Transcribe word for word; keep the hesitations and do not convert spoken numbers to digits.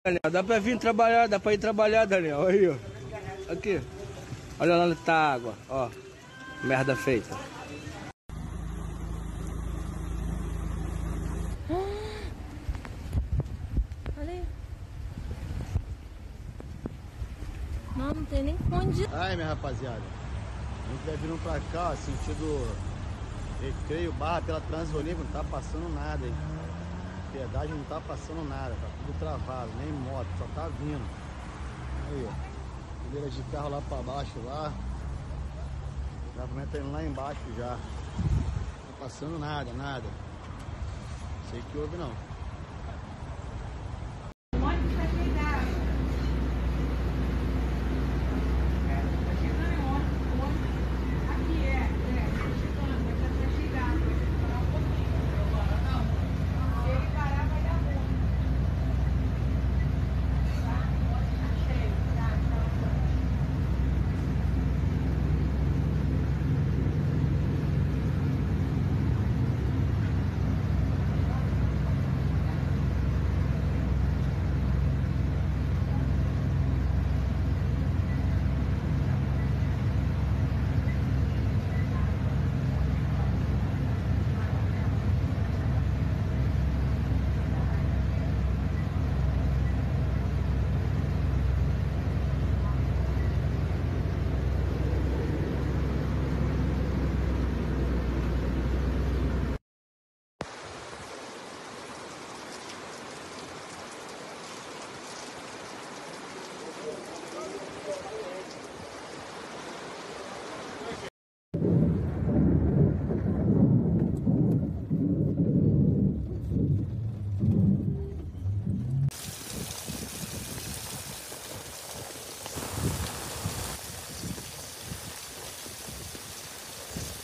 Daniel, dá pra vir trabalhar, dá pra ir trabalhar, Daniel. Aí, ó. Aqui. Olha lá onde tá a água, ó. Merda feita. Olha aí. Não, não tem nem onde. Ai, minha rapaziada. A gente vai vindo pra cá, ó, sentido Recreio, Barra pela Transolímpia, não tá passando nada aí. Pedágio não tá passando nada, tá tudo travado, nem moto, só tá vindo. Aí, ó. Fileira de carro lá pra baixo lá. O gravamento tá indo lá embaixo já. Não tá passando nada, nada. Não sei que houve não.